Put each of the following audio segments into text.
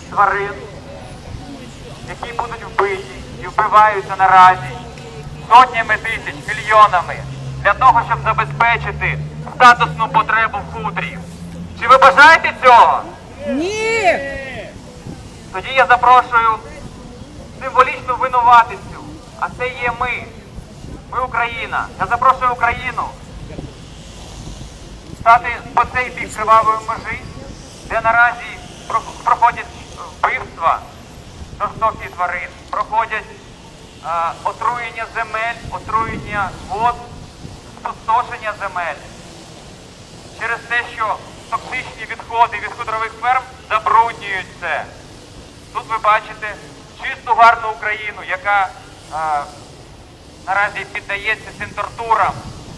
тварин, які будуть вбиті і вбиваються наразі сотнями тисяч, мільйонами, для того, щоб забезпечити статусну потребу хутрів. Чи ви бажаєте цього? Ні! Тоді я запрошую символічну винуватицю, а це є ми. Ми Україна. Я запрошую Україну стати по цей бік кривавої межі, де наразі проходять вбивства жорстокі тварин, проходять отруєння земель, отруєння вод, спустошення земель. Через те, що токсичні відходи від хутрових ферм забруднюють це. Тут ви бачите чисту, гарну Україну, яка наразі піддається цим тортурам.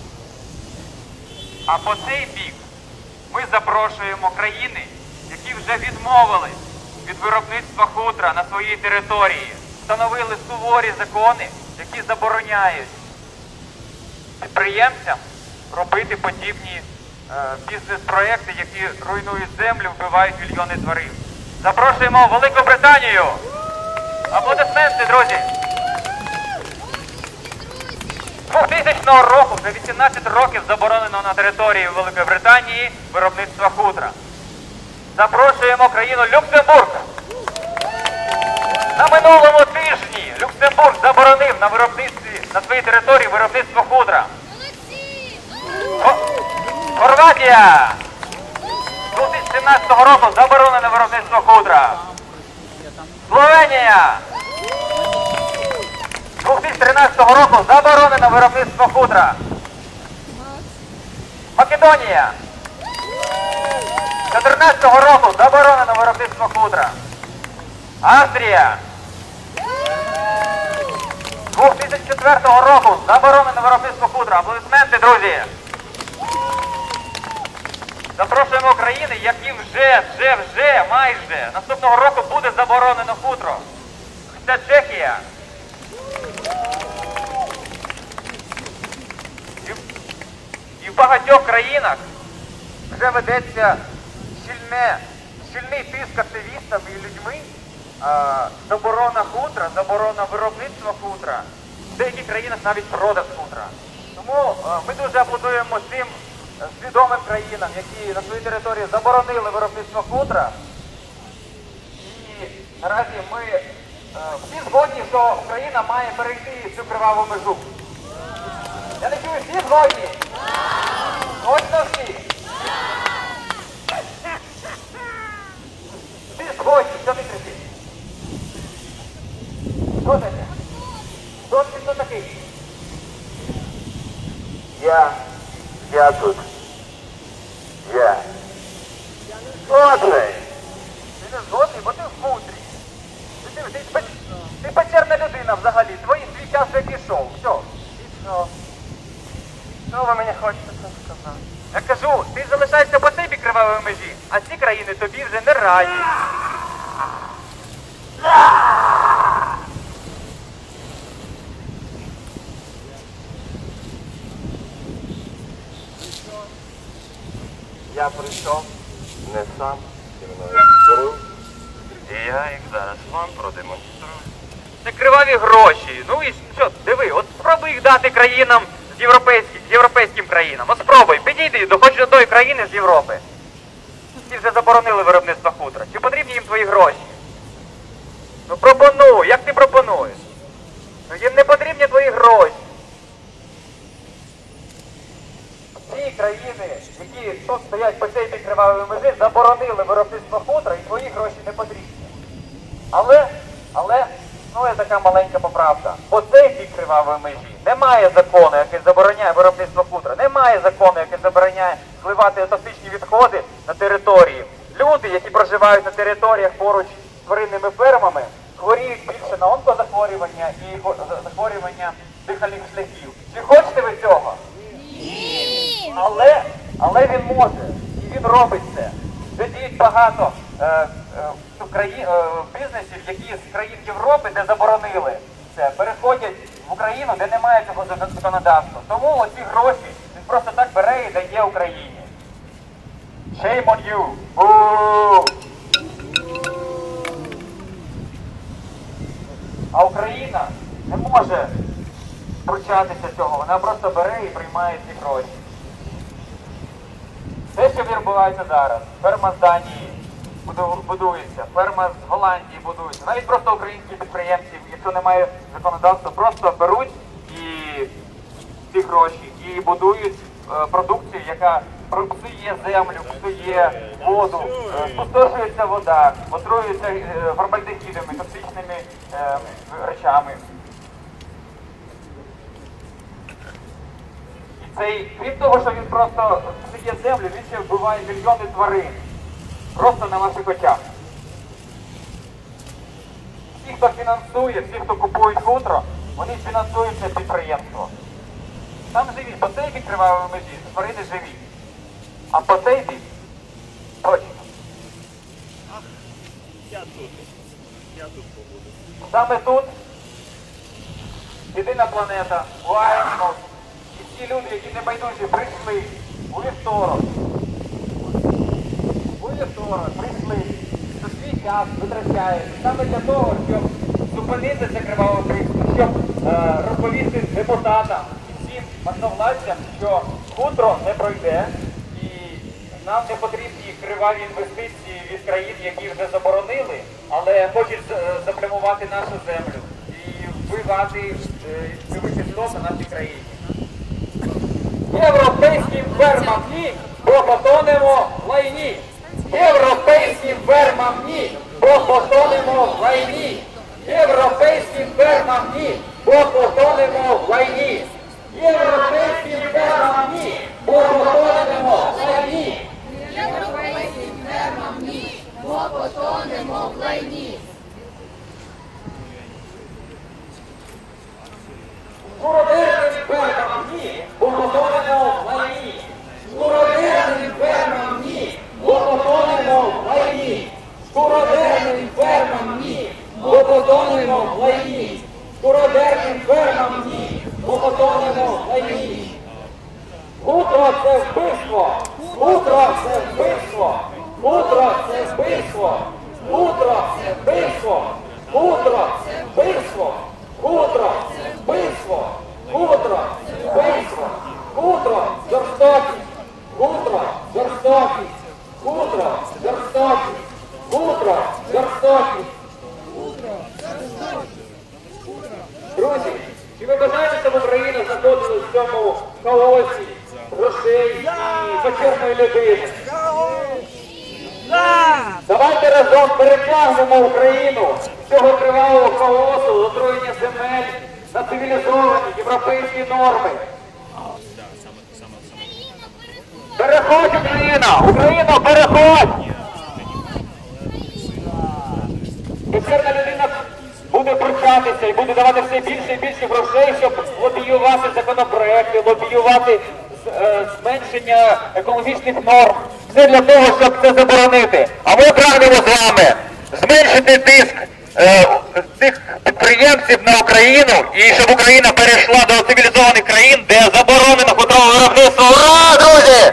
А по цей бік ми запрошуємо країни, які вже відмовились від виробництва хутра на своїй території, встановили суворі закони, які забороняють підприємцям робити подібні бізнес-проекти, які руйнують землю, вбивають мільйони тварин. Запрошуємо Велику Британію! Аплодисменти, друзі! З 2000 року, вже 18 років заборонено на території Великої Британії виробництво хутра. Запрошуємо країну Люксембург. На минулому тижні Люксембург заборонив на виробництві, на своїй території виробництво хутра. Хорватія! З 2017 року заборонено виробництво хутра. Словенія! З 2013 року заборонено виробництво хутра. Македонія! З 2014 року заборонено виробництво хутра. Австрія! З 2004 року заборонено виробництво хутра. Аплодисменти, друзі! Запрошуємо країни, які вже майже наступного року буде заборонено хутро. Це Чехія. І в багатьох країнах вже ведеться щільний тиск активістами і людьми, заборона хутра, заборона виробництва хутра. В деяких країнах навіть продаж хутра. Тому ми дуже аплодуємо цим свідомим країнам, які на своїй території заборонили виробництво хутра. І наразі ми всі згодні, що Україна має перейти цю криваву межу. Я не чую, всі згодні? Точно всі? Всі згодні, що ти кричиш? Що таке? Хто такий? Я тут. Я. Згодний. Ти не згодний, бо ти в хутрі. Ти печерна людина взагалі. Твій час вже пішов. Все. Пішов. Що ви мені хочете це сказати? Я кажу, ти залишаєшся по цій бік кривавої межі, а ці країни тобі вже не раді. Я прийшов не сам, зі мною беру. І я їх зараз вам продемонструю. Це криваві гроші. Ну і що, диви, от спробуй їх дати країнам з європейським країнам. От спробуй, підійди хоч до тої країни з Європи. Ті вже заборонили виробництво хутра. Чи потрібні їм твої гроші? Ну пропонуй, як ти пропонуєш? Ну їм не потрібні твої гроші. Ті країни, які тут стоять по цій бік кривавої межі, заборонили виробництво хутра і твої гроші не потрібні. Але, є така маленька поправка. По цей бік кривавої межі немає закону, який забороняє виробництво хутра. Немає закону, який забороняє зливати токсичні відходи на території. Люди, які проживають на територіях поруч з тваринними фермами, хворіють більше на онкозахворювання і захворювання дихальних шляхів. Чи хочете ви цього? Ні! Але він може, і він робить це. Вже діють багато бізнесів, які з країн Європи, де заборонили це, переходять в Україну, де немає цього законодавства. Тому оці гроші він просто так бере і дає Україні. Shame on you! А Україна не може пручатися цього, вона просто бере і приймає ці гроші. Те, що відбувається зараз, ферма з Данії будується, ферма з Голландії будується, навіть просто українські підприємці, якщо немає законодавства, просто беруть і ці гроші і будують продукцію, яка псує землю, псує воду, спустошується вода, отруюється формальдегідами, токсичними речами. І цей, крім того, що він просто псує землю, він ще вбиває мільйони тварин. Просто на ваших очах. Всі, хто фінансує, всі, хто купують хутро, вони фінансують це підприємство. Там живі, по цей бік кривавої межі, тварини живі. А по цей бік точно. Я тут побуду. Саме тут єдина планета, Лайнос, і всі люди, які не байдужі, прийшли у вівторок. Прийшли, що свій час витрачають саме для того, щоб зупинити це криваве вбивство, щоб розповісти депутатам і всім можновладцям, що хутро не пройде і нам не потрібні криваві інвестиції від країн, які вже заборонили, але хочуть заплямувати нашу землю і вбивати живий сток на нашій країні. Європейським фермам ні, бо потонемо в лайні. Європейським фермам ні, бо потонемо в лайні. Європейським фермам ні, бо потонемо в лайні. Європейським фермам ні, бо потонемо в лайні. Європейським фермам ні, бо потонемо в лайні. Скородерним фермам ні, бо потонемо в лайні. Скородерним фермам ні, бо потонемо в лайні. Скородерним фермам ні, бо потонемо в лайні. Скородерним фермам ні, бо потонемо в лайні. Хутро – це вбивство! Хутро – це вбивство! Хутро – це вбивство! Хутро – це вбивство! Хутро – це вбивство! Хутро – це вбивство! Хутро – це вбивство! Хутро – жорстокість! Хутро – жорстокість! Хутро – жорстокість! Хутро – жорстокість! Друзі, чи ви бажаєте, щоб Україна знаходилася в цьому хаосі грошей і почерної людини? Давайте разом перетягнемо Україну з цього кривавого хаосу, отруєння земель на цивілізовані європейські норми. Переходь, Україна! Україна, переходь! Почерна людина буде пручатися і буде давати все більше і більше грошей, щоб лобіювати законопроекти, лобіювати зменшення екологічних норм. Все для того, щоб це заборонити. А ми прагнемо з вами зменшити тиск цих підприємців на Україну і щоб Україна перейшла до цивілізованих країн, де заборонено хутрове виробництво. Ура, друзі!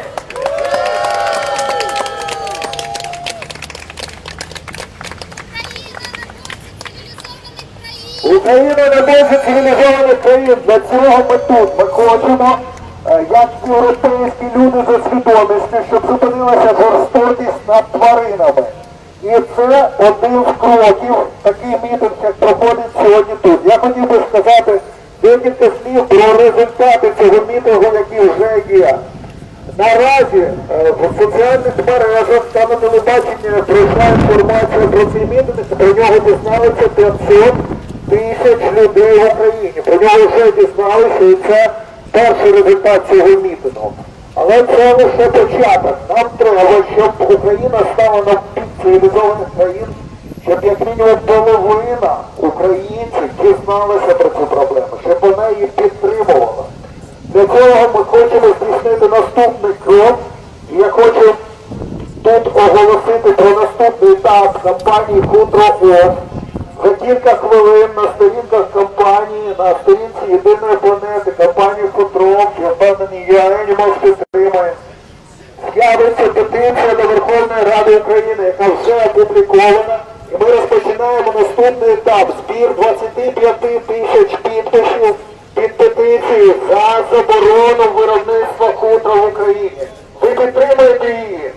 Україна не може цивілізованих країн, для цього ми тут. Ми хочемо, як європейські люди за свідомістю, щоб зупинилася жорстокість над тваринами. І це один з кроків, такий мітинг, як проходить сьогодні тут. Я хотів би сказати декілька слів про результати цього мітингу, які вже є. Наразі в соціальних мережах та на телебаченні пройшла інформація про цей мітинг, про нього дізналися 500 тисяч людей в Україні. Про нього вже дізналися, і це перший результат цього мітингу. Але це лише початок. Нам треба, щоб Україна стала на бік цивілізованих країн, щоб як мінімум половина українців дізналася про цю проблему, щоб вона її підтримувала. Для цього ми хочемо здійснити наступний крок. І я хочу тут оголосити про наступний етап кампанії «Хутро-Офф». За кілька хвилин на сторінках кампанії, на сторінці Єдиної планети, кампанії «Хутро-Офф», я впевнений, Animals підтримує, з'явиться петиція до Верховної Ради України, яка вже опублікована. І ми розпочинаємо наступний наступний етап – збір 25 тисяч підписів під петицію за заборону виробництва хутра в Україні. Ви підтримуєте її?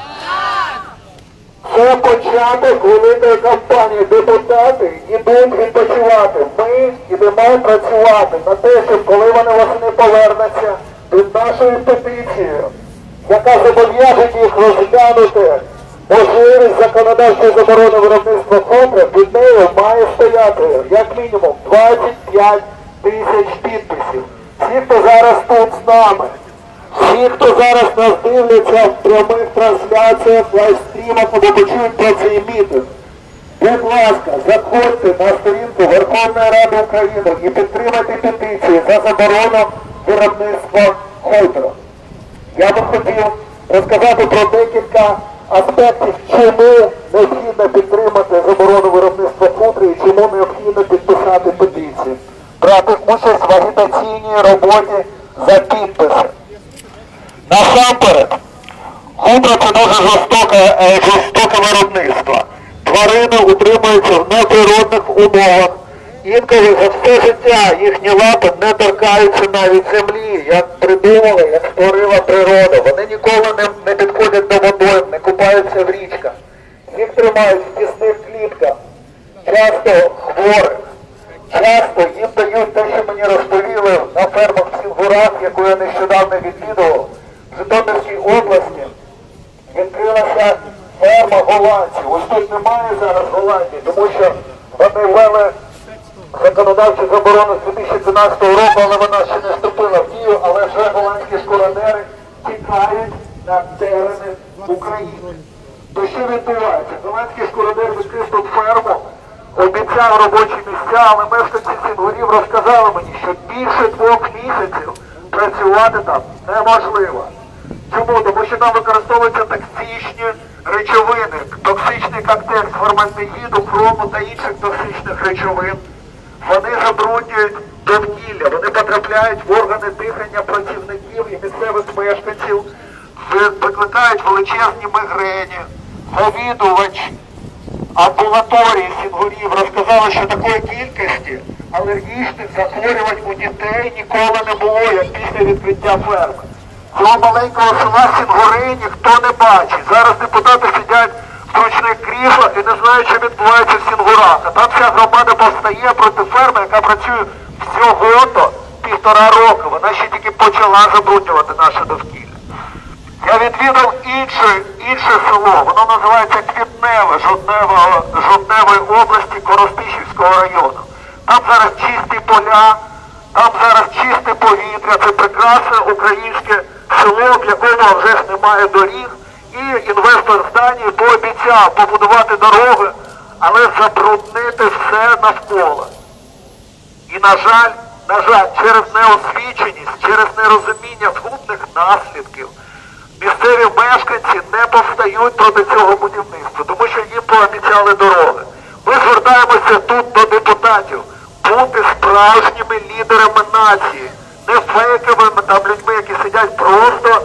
Це початок великої кампанії. Депутати йдуть відпочивати. Ми йдемо працювати на те, щоб коли вони восени повернуться під нашою петицією, яка зобов'яже їх розглянути можливість законодавчої заборони виробництва хутра, під нею має стояти як мінімум 25 тисяч підписів. Всі, хто зараз тут з нами, всі, хто зараз нас дивляться в прямих трансляціях, лайвстрімах, або почують про цей мітинг, будь ласка, заходьте на сторінку Верховної Ради України і підтримайте петицію за заборону виробництва хутра. Я би хотів розказати про декілька аспектів, чому необхідно підтримати заборону виробництва хутра і чому необхідно підписати петицію. Брати участь в агітаційній роботі за підписи. Насамперед, хутро – це дуже жорстоке виробництво. Тварини утримуються в неприродних умовах. Інколи за все життя їхні лапи не торкаються навіть землі, як придумала, як створила природа. Вони ніколи не підходять до водойм, не купаються в річках. Їх тримають в тісних клітках, часто хворих. Часто їм дають те, що мені розповіли на фермах в Сінгурах, яку я нещодавно відвідував. В Житомирській області відкрилася ферма голландців. Ось тут немає зараз Голландії, тому що вони ввели законодавчу заборону з 2012 року, але вона ще не вступила в дію, але вже голландські шкуранери тікають на терени України. То що відбувається? Голландський шкуранер відкрив тут ферму, обіцяв робочі місця, але мешканці Сінгурів розказали мені, що більше 2 місяців працювати там неможливо. Чому? Тому що там використовуються токсичні речовини, токсичний коктейль з формальдегіду, хрому та інших токсичних речовин. Вони забруднюють довкілля, вони потрапляють в органи дихання працівників і місцевих мешканців, викликають величезні мігрені. Завідувач амбулаторії Сінгурів розказали, що такої кількості алергічних захворювань у дітей ніколи не було, як після відкриття ферми. Цього маленького села Сінгури ніхто не бачить. Зараз депутати сидять в зручних кріслах і не знають, що відбувається в Сінгурах. А там вся громада повстає проти ферми, яка працює всього-то 1,5 року. Вона ще тільки почала забруднювати наше довкілля. Я відвідав інше село, воно називається Квітневе, Жовтневої області Коростишівського району. Там зараз чисті поля, там зараз чисте повітря, це прекрасне українське село, в якому вже ж немає доріг. І інвестор з Данії пообіцяв побудувати дороги, але забруднити все навколо. І на жаль, через неосвіченість, через нерозуміння згубних наслідків, місцеві мешканці не повстають проти цього будівництва, тому що їм пообіцяли дороги. Ми звертаємося тут до депутатів бути справжніми лідерами нації, не фейковими там людьми, які сидять просто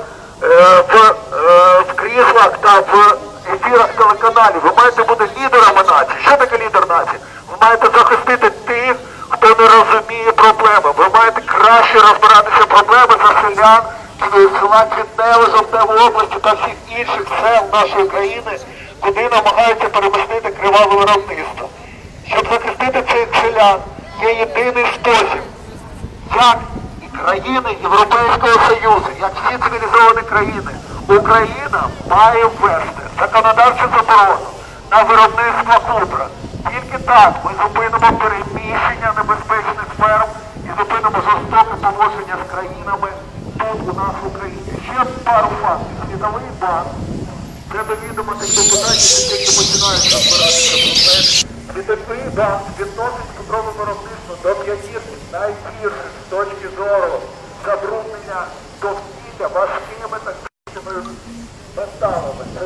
в кріслах та в ефірах телеканалів. Ви маєте бути лідерами нації. Що таке лідер нації? Ви маєте захистити тих, хто не розуміє проблеми. Ви маєте краще розбиратися проблеми за селян села Квітневе, Жовтневої області та всіх інших сел нашої країни, куди намагаються перемістити криваве виробництво. Щоб захистити цих селян, є єдиний спосіб, як і країни Європейського Союзу, як всі цивілізовані країни, Україна має ввести законодавчу заборону на виробництво хутра. Тільки так ми зупинимо переміщення небезпечних ферм і зупинимо жорстоке поводження з країнами тут у нас в Україні. Ще пару фактів. Світовий банк, це до відома тих депутатів, які починають розбиратися про це. Світовий банк відносить хутрове виробництво до 50 найгірших з точки зору забруднення довкілля важкими токсичними металами. Це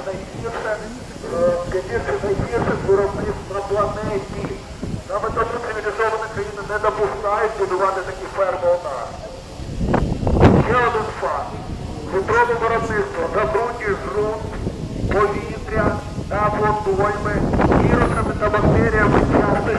найгірших виробництв на планеті. Саме тому цивілізовані країни не допускають будувати такі ферми у нас. Ще один факт. Хутрове виробництво забруднює ґрунт, повітря та водойми, вірусами та бактеріями часто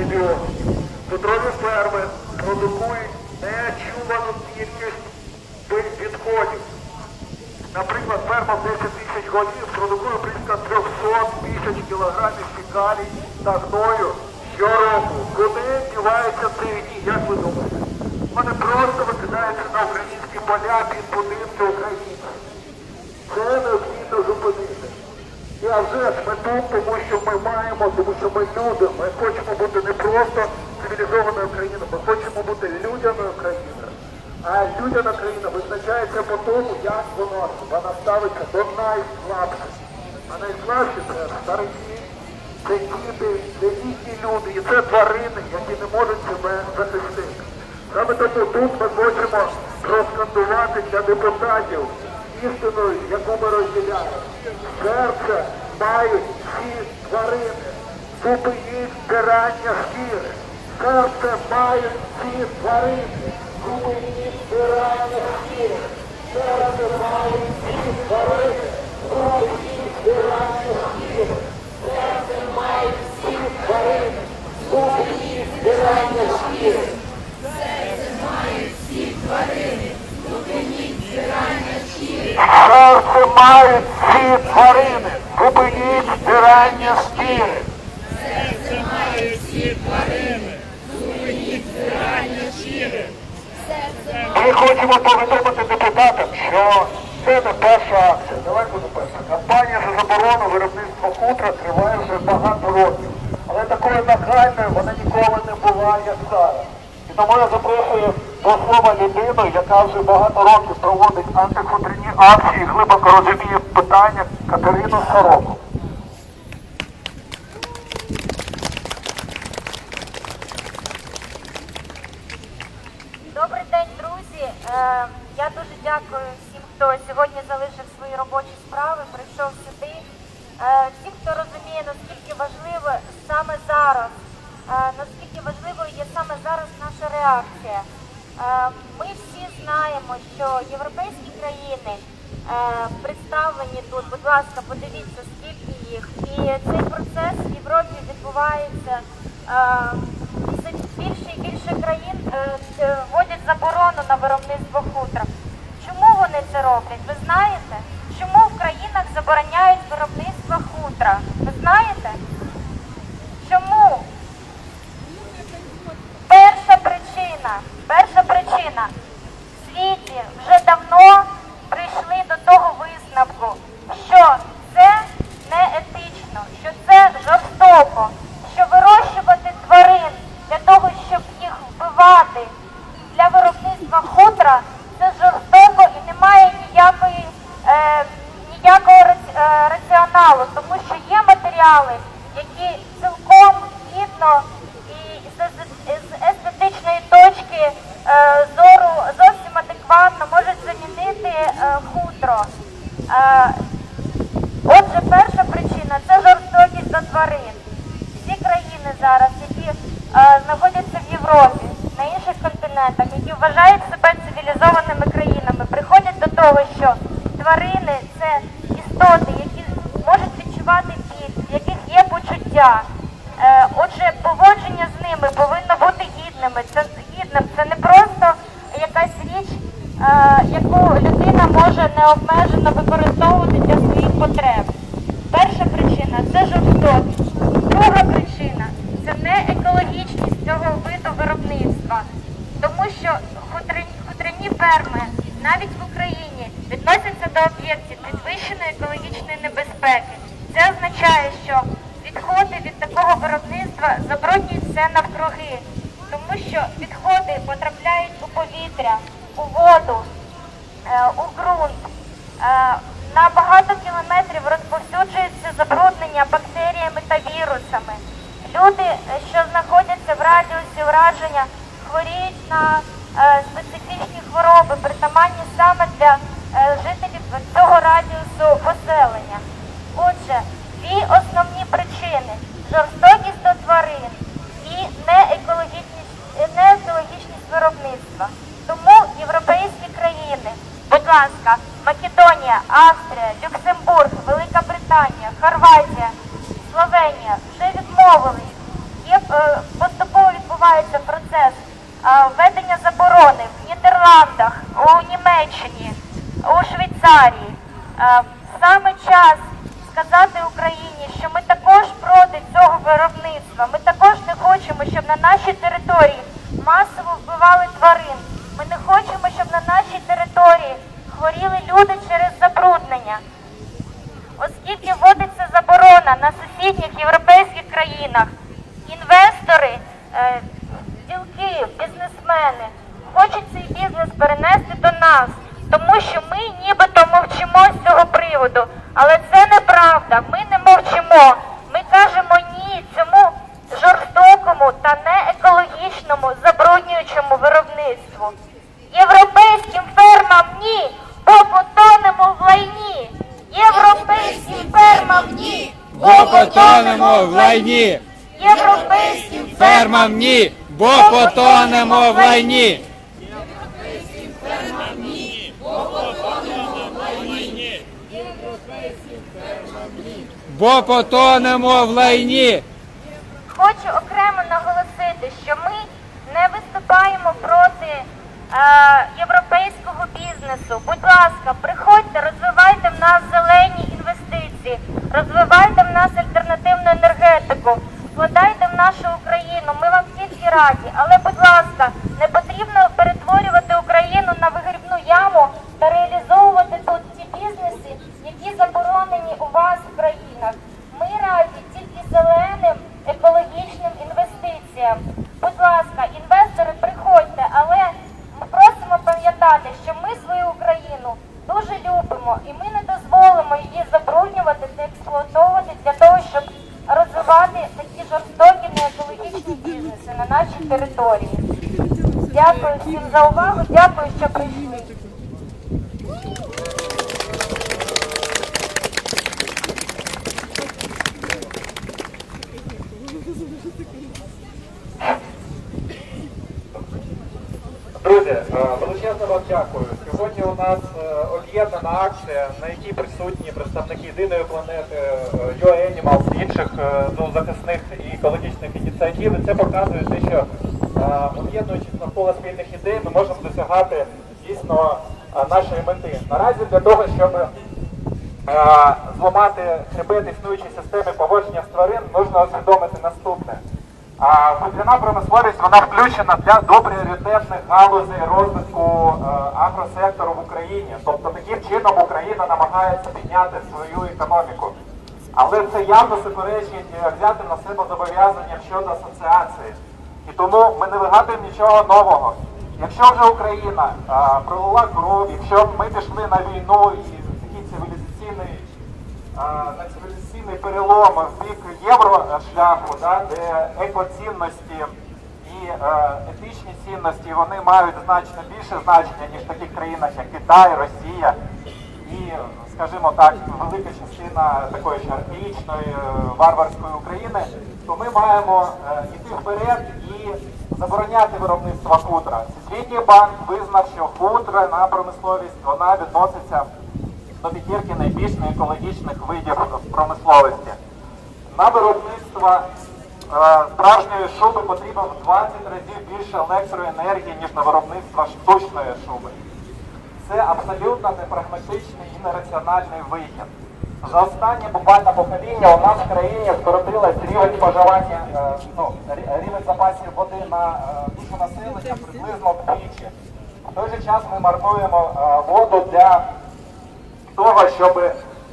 антибіотиків. Футрові ферми продукують нечувану кількість відходів. Наприклад, ферма в 10 тисяч голів продукує близько 300 тисяч кілограмів фекалій та гною щороку. Куди діваються ці гні, як ви думаєте? Вони просто викидаються на українські поля під будинки українців. Це необхідно зупинити. І а вже ж ми тут, тому що ми маємо, тому що ми люди. Ми хочемо бути не просто цивілізованою країною, ми хочемо бути людяною країною. А людяна країна визначається по тому, як вона ставиться до найслабших. А найслабші це старики, це діти, це літні люди, і це тварини, які не можуть себе захистити. Саме тому тут ми хочемо проскандувати для депутатів істину, яку ми розділяємо. Серце мають всі тварини. Зупиніть стирання шкіри. Серце мають всі тварини. Зупиніть стирання шкіри. Серце мають всі тварини. Зупиніть стирання шкіри. Серце мають всі тварини. Зупиніть стирання шкіри. Серце мають всі тварини. Зупиніть стирання шкіри. Серце мають всі тварини. Зупиніть стирання шкіри. Серце мають всі тварини. Зупиніть стирання шкіри. Ми хочемо повідомити депутатам, що це не перша акція. Давай буде перша. Кампанія за заборону виробництва хутра триває вже багато років. Але такою нагальною вона ніколи не була, як зараз. І тому я запрошую до слова людину, яка вже багато років проводить антихутряні акції, глибоко розуміє питання, Катерину Сороку. Добрий день, друзі. Я дуже дякую всім, хто сьогодні залишив свої робочі справи, прийшов сюди. Всім, хто розуміє, наскільки важливо саме зараз, наскільки важливою є саме зараз наша реакція. Ми всі знаємо, що європейські країни представлені тут, будь ласка, подивіться, скільки їх. І цей процес в Європі відбувається. Все більше і більше країн вводять заборону на виробництво хутра. Чому вони це роблять? Ви знаєте? Чому в країнах забороняють виробництво хутра? Ви знаєте? Чому? Перша причина. В світі вже давно прийшли до того висновку, що це не етично, що це жорстоко, що вирощувати тварин для того, щоб їх вбивати для виробництва хутра, це жорстоко і немає ніякого раціоналу, тому що є матеріали, які цілком гідно і з естетичної точки зору зовсім адекватно можуть замінити хутро. Отже, перша причина – це жорстокість до тварин. Всі країни зараз, які знаходяться в Європі, на інших континентах, які вважають себе цивілізованими країнами, приходять до того, що тварини – це істоти, які можуть відчувати біль, в яких є почуття. Отже, поводження з ними повинно бути гідним. Це не просто якась річ, яку людина може необмежено використовувати для своїх потреб. Перша причина – це жорстокість. Друга причина – це не екологічність цього виду виробництва. Тому що хутряні ферми навіть в Україні відносяться до об'єктів підвищеної екологічної небезпеки. Це означає, що відходи від такого виробництва забруднюють все навкруги, тому що відходи потрапляють у повітря, у воду, у ґрунт. На багато кілометрів розповсюджується забруднення бактеріями та вірусами. Люди, що знаходяться в радіусі ураження, хворіють на специфічні хвороби, притаманні саме для жителів цього радіусу поселення. Отже, дві основні причини – жорстокість до тварин і неекологічність виробництва. Тому європейські країни, будь ласка, Македонія, Австрія, Люксембург, Велика Британія, Хорватія, Словенія вже відмовились введення заборони в Нідерландах, у Німеччині, у Швейцарії. Саме час сказати Україні, що ми також проти цього виробництва. Ми також не хочемо, щоб на нашій території масово вбивали тварин. Ми не хочемо, щоб на нашій території хворіли люди через забруднення. Оскільки вводиться заборона на сусідніх європейських країнах, інвестори, ділки, бізнесмени хочуть цей бізнес перенести до нас, тому що ми нібито мовчимо з цього приводу. Але це неправда, ми не мовчимо. Ми кажемо ні цьому жорстокому та неекологічному забруднюючому виробництву. Європейським фермам ні, бо потонемо в лайні. Європейським фермам ні, Бо потонемо в лайні! європейським Фермам ні! Бо потонемо в лайні! Бо потонемо в лайні! Хочу окремо наголосити, що ми не виступаємо проти європейського бізнесу. Будь ласка, приходьте, розвивайте в нас зелені інвестиції, розвивайте в нас альтернативну енергетику, вкладайте в нашу Україну, ми вам тільки раді. Але, будь ласка, не потрібно перетворювати Україну на вигрібну яму та реалізовувати тут ті бізнеси, які заборонені у вас в країнах. Ми раді тільки зеленим екологічним інвестиціям. Будь ласка, інвестори, приходьте, але ми просимо пам'ятати, що ми свою Україну дуже любимо і ми не дозволимо її забруднювати та експлуатовувати для того, щоб розвивати такі жорстокі неекологічні бізнеси на нашій території. Дякую всім за увагу, дякую, що прийшли. Друзі, величезно вам дякую. Сьогодні у нас об'єднана акція, на якій присутні представники єдиної планети, UAnimals, інших захисних і екологічних ініціатив. І це показує те, що об'єднуючись навколо спільних ідей, ми можемо досягати дійсно нашої мети. Наразі для того, щоб зламати хребет існуючої системи поводження з тварин, нужно усвідомити наступне. Хутряна промисловість, вона включена до пріоритетних галузей розвитку агросектору в Україні. Тобто таким чином Україна намагається підняти свою економіку. Але це явно суперечить взяти на себе зобов'язання щодо асоціації. І тому ми не вигадуємо нічого нового. Якщо вже Україна пролила кров, якщо ми пішли на війну і такий цивілізаційний перелом в бік єврошляху, де екоцінності і етичні цінності, вони мають значно більше значення, ніж в таких країнах, як Китай, Росія і, скажімо так, велика частина такої ж архаїчної, варварської України, то ми маємо йти вперед і забороняти виробництво хутра. Світовий банк визнав, що хутряна промисловість, вона відноситься до п'ятірки найбільш неекологічних видів промисловості. На виробництво справжньої шуби потрібно в 20 разів більше електроенергії, ніж на виробництво штучної шуби. Це абсолютно непрагматичний і нераціональний вихід. За останнє буквально покоління у нас в країні скоротилось рівень споживання, рівень запасів води на душу населення приблизно вдвічі. В той же час ми марнуємо воду для того, щоб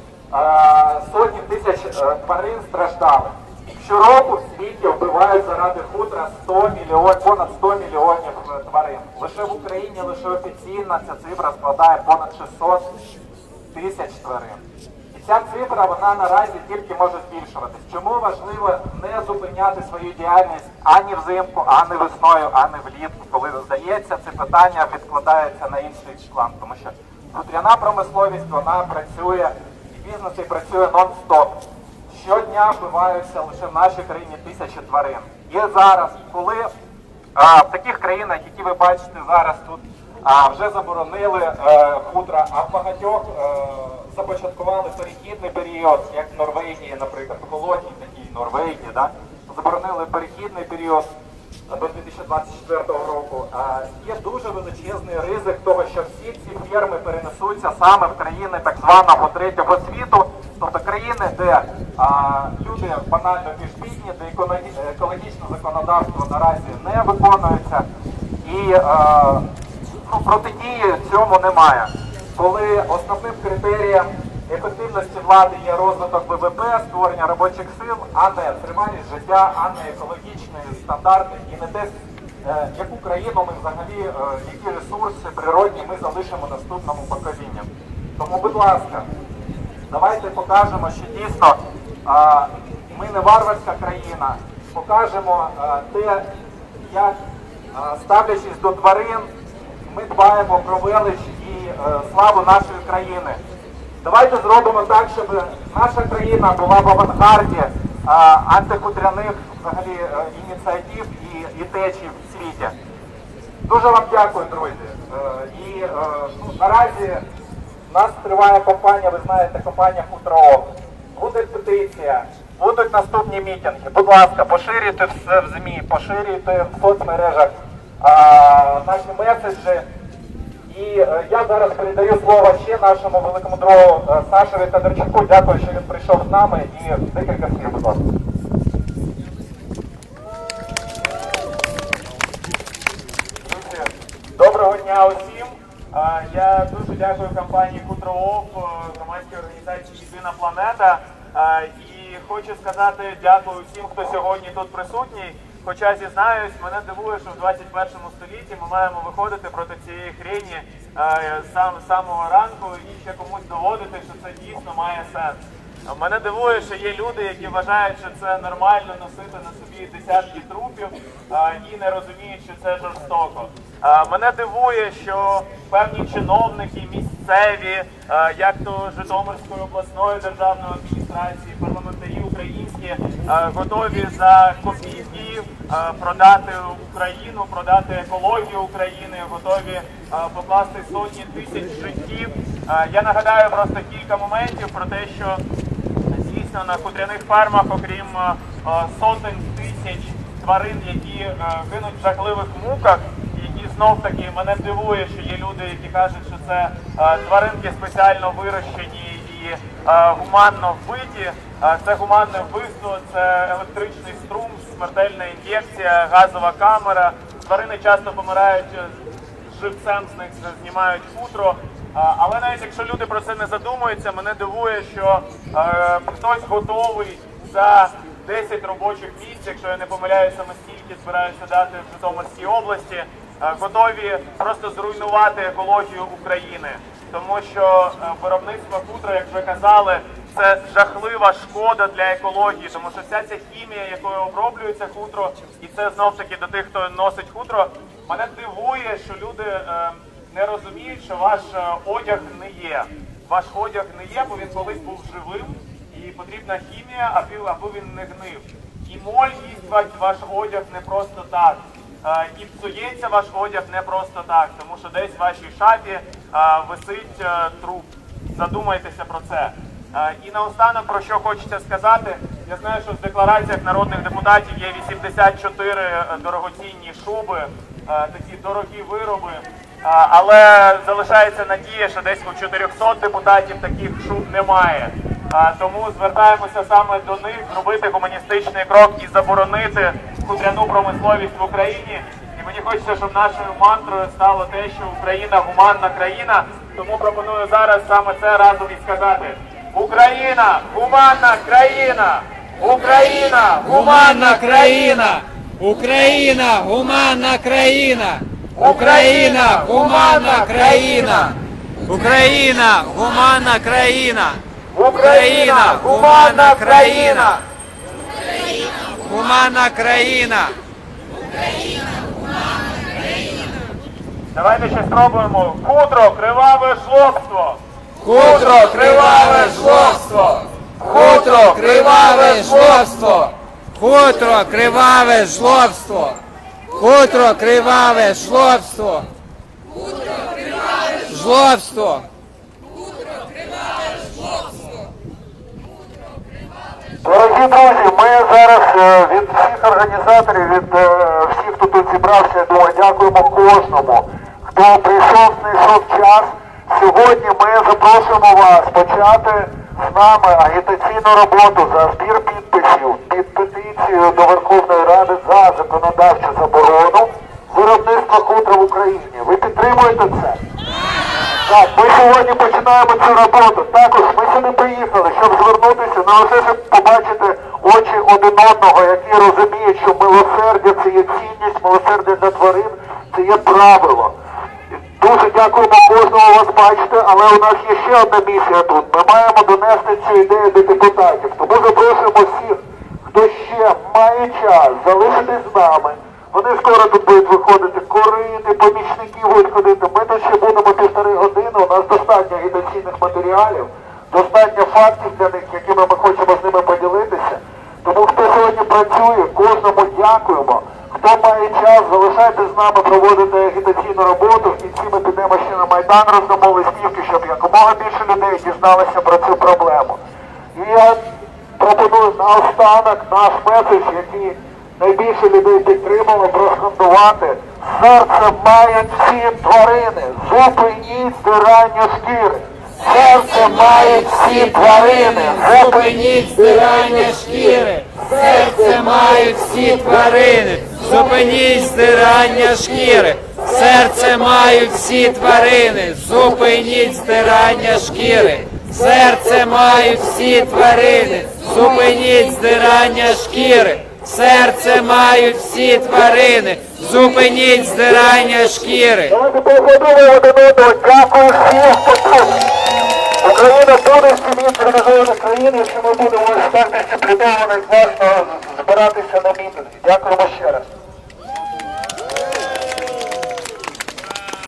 сотні тисяч тварин страждали. Щороку в світі вбивають заради хутра понад 100 мільйонів тварин. Лише в Україні, лише офіційно ця цифра складає понад 600 тисяч тварин. І ця цифра, вона наразі тільки може збільшуватись. Чому важливо не зупиняти свою діяльність ані взимку, ані весною, ані влітку, коли, здається, це питання відкладається на інший план, тому що хутряна промисловість, вона працює, і бізнес і працює нон-стоп. Щодня вбиваються лише в нашій країні тисячі тварин. І зараз, коли в таких країнах, які ви бачите зараз тут, вже заборонили хутра, а в багатьох започаткували перехідний період, як в Норвегії, наприклад, в холодній такій Норвегії, заборонили перехідний період. до 2024 року, є дуже величезний ризик того, що всі ці ферми перенесуться саме в країни так званого третього світу, тобто країни, де люди банально бідні, де екологічне законодавство наразі не виконується, і протидії цьому немає. Коли основним критерієм ефективності влади є розвиток ВВП, створення робочих сил, а не тривалість життя, а не екологічні стандарти і не те, яку країну ми взагалі, які ресурси природні ми залишимо наступному поколінню. Тому, будь ласка, давайте покажемо, що дійсно ми не варварська країна, покажемо те, як, ставлячись до тварин, ми дбаємо про велич і славу нашої країни. Давайте зробимо так, щоб наша країна була в авангарді антихутряних взагалі ініціатив і течій в світі. Дуже вам дякую, друзі. Наразі в нас триває кампанія, ви знаєте, кампанія «Хутро». Буде петиція, будуть наступні мітинги. Будь ласка, поширюйте все в ЗМІ, поширюйте в соцмережах наші меседжі. І я зараз передаю слово ще нашому великому другу Сашеві Тодорчуку. Дякую, що він прийшов з нами, і декілька слів, будь ласка. Доброго дня усім. Я дуже дякую компанії «Хутро», громадській організації «Єдина планета». І хочу сказати дякую всім, хто сьогодні тут присутній. Хоча, зізнаюсь, мене дивує, що в 21 столітті ми маємо виходити проти цієї хрені з самого ранку і ще комусь доводити, що це дійсно має сенс. Мене дивує, що є люди, які вважають, що це нормально носити на собі десятки трупів і не розуміють, що це жорстоко. Мене дивує, що певні чиновники місцеві, як то Житомирської обласної державної адміністрації, парламентарі українські, готові за копійки продати Україну, продати екологію України, готові покласти сотні тисяч життів. Я нагадаю просто кілька моментів про те, що звісно на хутряних фермах, окрім сотень тисяч тварин, які гинуть в жахливих муках, які знов-таки мене дивує, що є люди, які кажуть, що це тваринки спеціально вирощені і гуманно вбиті. Це гуманне вбивство, це електричний струм, смертельна ін'єкція, газова камера. Тварини часто помирають живцем, з них знімають хутро. Але навіть якщо люди про це не задумуються, мене дивує, що хтось готовий за 10 робочих місць, якщо я не помиляюся, саме стільки збираються дати в Житомирській області, готові просто зруйнувати екологію України. Тому що виробництво хутра, як ви казали, це жахлива шкода для екології, тому що вся ця хімія, якою оброблюється хутро, і це знов-таки до тих, хто носить хутро, мене дивує, що люди не розуміють, що ваш одяг не є. Ваш одяг не є, бо він колись був живим, і потрібна хімія, аби він не гнив. І моль їсть ваш одяг не просто так. І псується ваш одяг не просто так, тому що десь в вашій шафі висить труп. Задумайтеся про це. І наостанок, про що хочеться сказати, я знаю, що в деклараціях народних депутатів є 84 дорогоцінні шуби, такі дорогі вироби, але залишається надія, що десь у 400 депутатів таких шуб немає. Тому звертаємося саме до них, зробити гуманістичний крок і заборонити хутряну промисловість в Україні. І мені хочеться, щоб нашою мантрою стало те, що Україна гуманна країна. Тому пропоную зараз саме це разом і сказати. Україна – гуманна країна! Україна – Гуманна країна! Україна! Гуманна країна! Україна! Гуманна країна! Україна! Гуманна країна! Україна! Гуманна країна! Гуманна країна! Давайте ще спробуємо. Хутро, криваве жлобство! Хутро, криваве жлобство! Хутро, криваве жлобство! Хутро, криваве жлобство! Хутро, криваве жлобство! Жлобство! Дорогі друзі, ми зараз від всіх організаторів, від всіх хто тут зібрався. Я думаю, дякуємо кожному, хто прийшов, знайшов час. Сьогодні ми запрошуємо вас почати з нами агітаційну роботу за збір підписів під петицією до Верховної Ради за законодавчу заборону виробництва хутра в Україні. Ви підтримуєте це? Так, ми сьогодні починаємо цю роботу. Також ми сюди приїхали, щоб звернутися, не лише щоб побачити очі один одного, які розуміють, що милосердя це є цінність, милосердя для тварин це є правило. Дуже дякуємо кожного вас бачити, але у нас є ще одна місія тут. Ми маємо донести цю ідею до депутатів. Тому запрошуємо всіх, хто ще має час залишитись з нами. Вони скоро тут будуть виходити, корити, помічники будуть ходити. Ми тут ще будемо 1,5 години, у нас достатньо агітаційних матеріалів, достатньо фактів для них, якими ми хочемо з ними поділитися. Тому хто сьогодні працює, кожному дякуємо. Хто має час, залишайтесь з нами проводити агітаційну роботу. В кінці ми підемо ще на Майдан, роздамо листівки, щоб якомога більше людей дізналися про цю проблему. І я пропоную наостанок наш меседж, який найбільше людей підтримало, проскандувати. Серце мають всі тварини, зупиніть здирання шкіри. Серце мають всі тварини, Зупиніть здирання шкіри. Серце мають всі тварини. Зупиніть здирання шкіри. Серце мають всі тварини. Зупиніть здирання шкіри. Серце мають всі тварини. Зупиніть здирання шкіри. Серце мають всі тварини. Зупиніть здирання шкіри. Давайте поаплодуємо один одного. Дякую всім, хто тут. Україна буде в сім'ї цивілізованих країн, якщо ми будемо ось так дисципліновано і класно збиратися на мітинги. Дякуємо ще раз.